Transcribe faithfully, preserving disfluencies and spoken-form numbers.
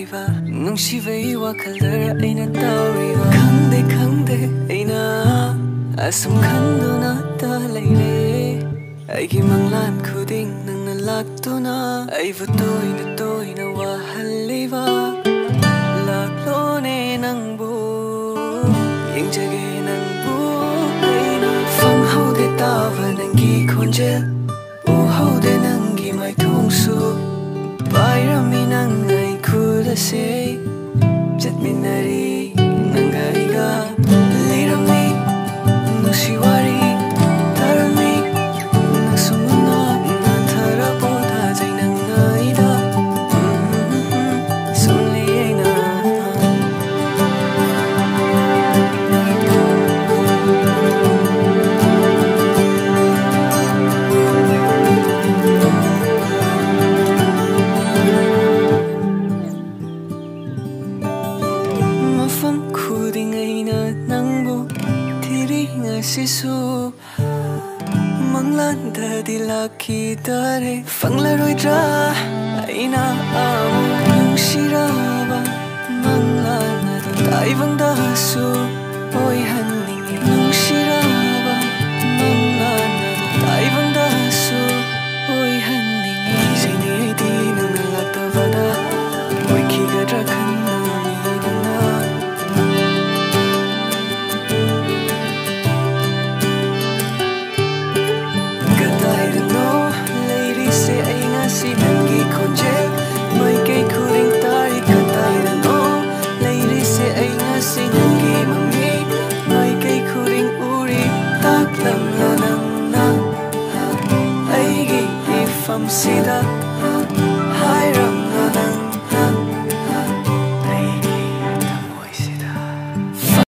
taoriba Nungshibei wakhal dara eina taoriba Khangde khangde eina Asum khanduna ta leire Eigi Manglan khuding nangna laktuna Eibu toina toina wahalliba Laklone nangbu Yengjage nangbu eina Phanghoude taba nangi khonjel Uhoude nangi mai thongsu Bairami nangai khudase Jatminari nangaiga Leirami nusiwari Tarami naksumuna Nathara bodha jai nangaida Sunli eina khuding eina nangbu thiri ngasisu Manglan dadi laki dare phanglaroidra eina amu nungshiraba Manglan adu taibangda su oi hanningi nungshiraba Manglan adu taibangda su oi hanningi kizeni aidi nangna laktabada oi kigadra khanna Si nangi khonjel mai kai khuding tari katai dano leire se eina si nangi mangi mai kai khuding uri taklam la nangna Eigi ifam sida